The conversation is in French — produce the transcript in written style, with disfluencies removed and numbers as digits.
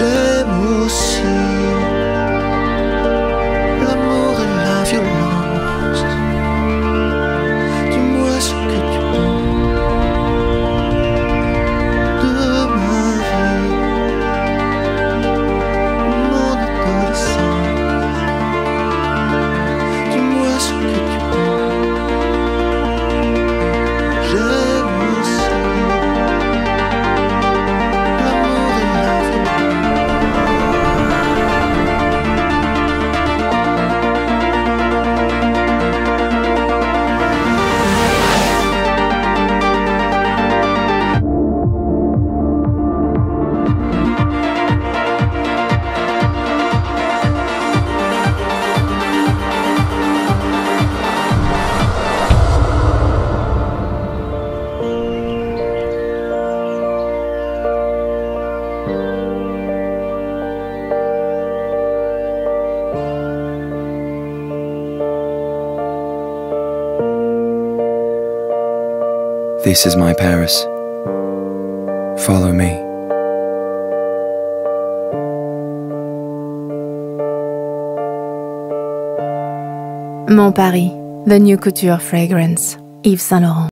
J'aime aussi l'amour et la violence. Dis-moi ce que tu penses de ma vie, mon adolescence. Dis-moi ce que tu penses. J'aime aussi l'amour et la This is my Paris. Follow me. Mon Paris, The New Couture Fragrance, Yves Saint Laurent.